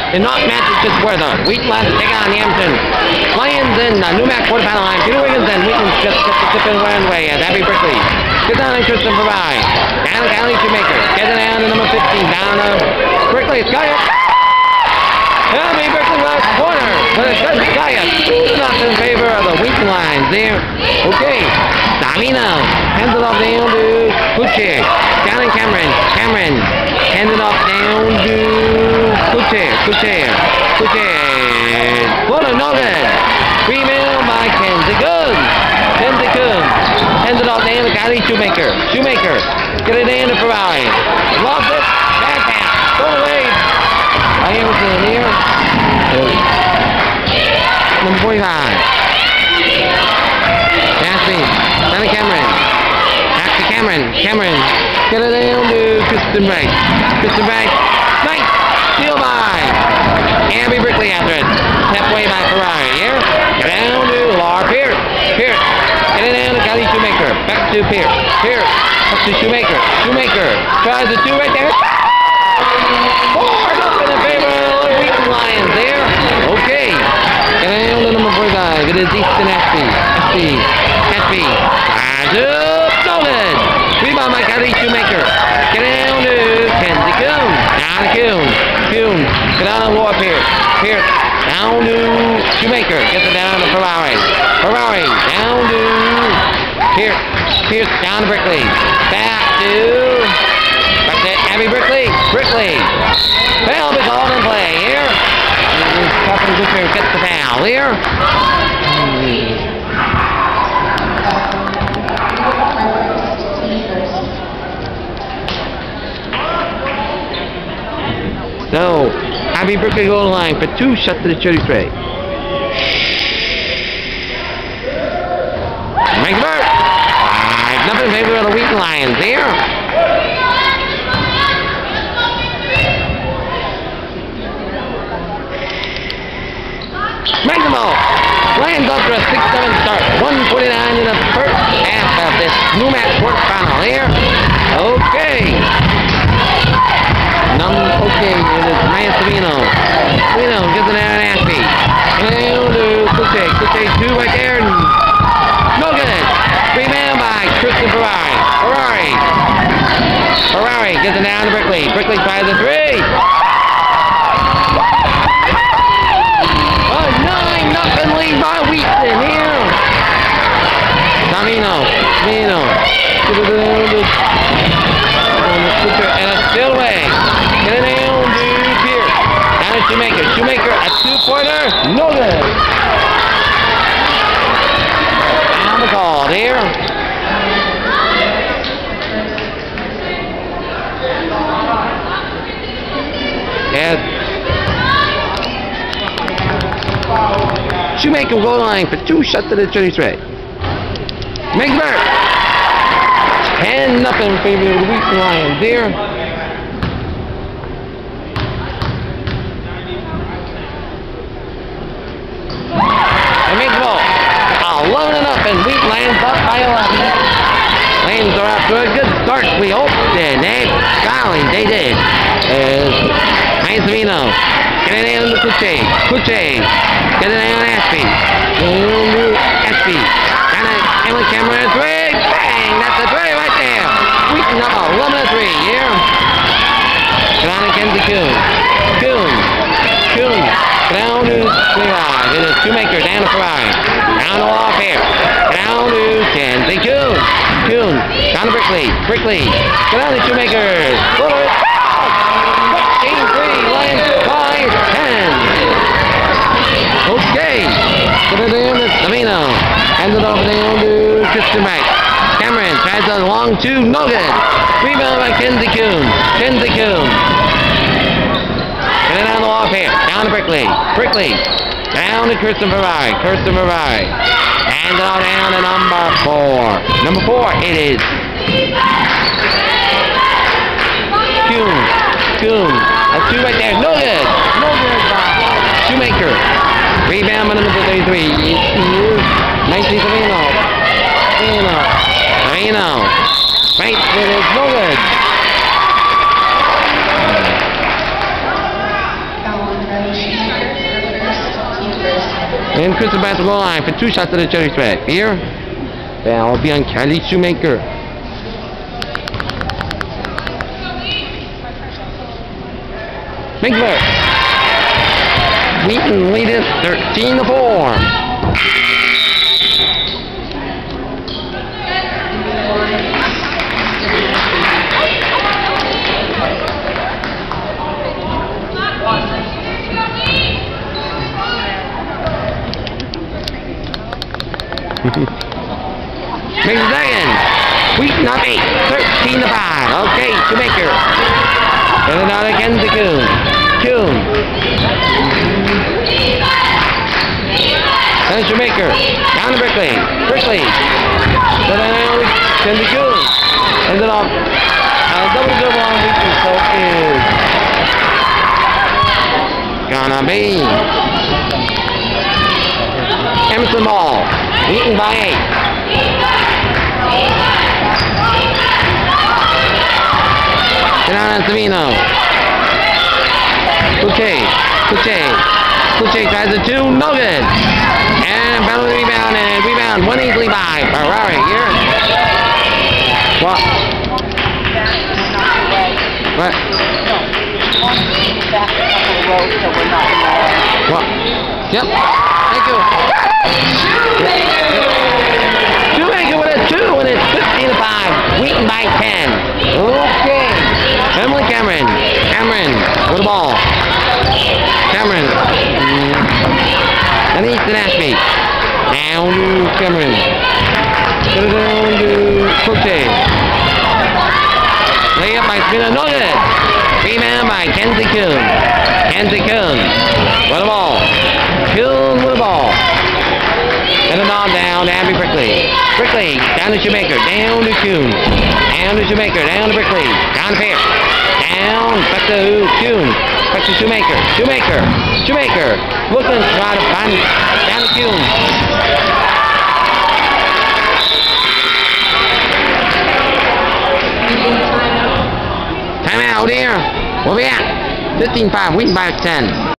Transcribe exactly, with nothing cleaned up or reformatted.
in not matches just where the Wheaton Lyons take on the Emerson Lions in the NEWMAC quarterfinal line. Peter Wiggins and Wheaton just get the tip and run away as Abby Brickley gets down and Christian Provide. Down to County Shoemaker. Gets it down to number fifteen. Down to Brickley. It's got it. Abby Brickley last corner. But it's good. Got it. Two knocked in favor of the Wheaton Lyons there. Okay. Davino hands it off down to Kuche. Down in Cameron. Cameron hands it off down to Kuche. Kuche. Kuche. Quarter, no good. Rebound by Kenzie Good. Kenzie Good. Hands it off down to Kylie Shoemaker. Shoemaker. Get it in to Ferrari. Lost it. Bad pass. Throw away. By Emerson here. Number forty-five. Pass me. Down to Cameron. Back to Cameron. Cameron. Get it down to Kristen Wright. Kristen Wright. Nice. Steal by Abby Brickley after it. Halfway by Ferrari. Here. Get down to Laura Pierce. Pierce. Get it down to Kylie Shoemaker. Back to Pierce. Pierce. Up to Shoemaker. Shoemaker. Tries the two right there. Four up in favor of the Wheaton Lyons there. Okay. Get down to number forty-five. It is Easton Ashby. Ashby. Ashby. Tries up. No good. Rebound by Kylie Shoemaker. Get down to Kenzie Kuhn. Down to Kuhn. Kuhn. Get down to Laura Pierce. Pierce. Down to Shoemaker. Gets it down to Ferrari. Ferrari. Down to Pierce. Pierce. Down to Brickley. Back to... Back to Abby Brickley. Brickley. Foul be called in play here. Captain Cooper gets the foul here. So, Abby Brickley goal line for two, shot to the thirty-three. Make the bird. Five, nothing in favor of the Wheaton Lyons here. Make the ball. Lions up for a six seven start. one forty-nine in the first half of this NEWMAC quarterfinal here. Okay. Num okay, it is Maya Savino. Savino gives it out to Ashby. Down to Kuche. Kuche two right there. No good. Rebound by Kristen Ferrari. Ferrari. Ferrari gives it down to Brickley. Brickley tries the three. A nine nothing lead by Wheaton here. Savino. Savino. And a still away. Get it down to Pierce. Down to Shoemaker. Shoemaker, a two-pointer. No good. And the call here. Yes. Shoemaker goal line for two, shot to the thirty-three. Make the bird. ten nothing in favor of the Wheaton Lyons here. And make the ball. eleven and up, and Wheaton Lyons up by eleven. Lions are off to a good start, we hope. And they, golly, they did. As Maya Savino. Get it down to Kuche. Kuche. Get it down to Ashby. Ashby. Down to Emily Cameron. Three. Bang! That's a three right there. Wheaton up eleven to three here. Down to Kenzie Kuhn. Kuhn. Kuhn. Down to Ferrari. It is Shoemaker. Down to Ferrari. Down to off here. Down to Kenzie Kuhn. Kuhn. Down to Brickley. Brickley. Get down to Shoemaker. fourteen three. Lions by ten. Okay. Put it in to Savino. Hands it off down to Kristen Wright. Cameron tries a long two, no good. Rebound by Kenzie Kuhn. Kenzie Kuhn. Get it down the wall here. Down to Brickley. Brickley. Down to Kristen Ferrari. Kristen Ferrari. Hands it all down to number four. Number four, it is Kuhn. Kuhn. A two right there. No good. No good. Shoemaker. Rebound by number thirty-three. nineteen Savino. Savino. Savino. Right, it is no good. And Chris back to the line for two shots at the judge's back. Here, that will be on Kelly Shoemaker. Winkler. Wheaton leads thirteen to four. Makes a second. Wheaton up eight. thirteen to five. Okay, Shoemaker. Get it out again to Kuhn. Kuhn. Then Shoemaker. Down to Brickley. Brickley. So then send to Kuhn. Ends it off. Uh, double dribble on Wheaton. So is gonna be Emerson ball. Wheaton by eight. Get on on Savino. Kuche. Kuche. Kuche tries a two. No good. And penalty rebound and rebound. One easily by Ferrari here. What? What? What? Yep. Thank you. Shoemaker with a two, and it's fifteen to five. Wheaton by ten. Okay. Emily Cameron. Cameron with the ball. Cameron. And Easton Ashby. Down to Cameron. Get it down to Cote. Layup by Spina. No good. Rebound by Kenzie Kuhn. Kenzie Kuhn with the ball. Kuhn with the ball. And the ball down to Abby Brickley. Brickley down to Shoemaker. Down to Kuhn. Down to Shoemaker. Down to Brickley. Down to Pierce. Down. Back to Kuhn. Back to Shoemaker. Shoemaker. Shoemaker. Looking to try to find down to Kuhn. Timeout here. We'll be at fifteen five. Wheaton by ten.